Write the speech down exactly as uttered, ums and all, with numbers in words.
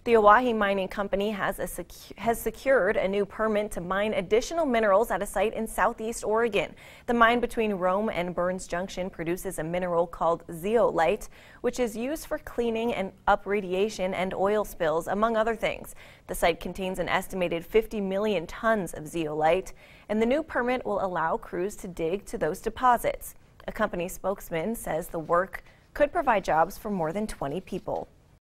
The Oahe Mining Company has, a secu has secured a new permit to mine additional minerals at a site in southeast Oregon. The mine between Rome and Burns Junction produces a mineral called Zeolite, which is used for cleaning and up radiation and oil spills, among other things. The site contains an estimated fifty million tons of zeolite, and the new permit will allow crews to dig to those deposits. A company spokesman says the work could provide jobs for more than twenty people.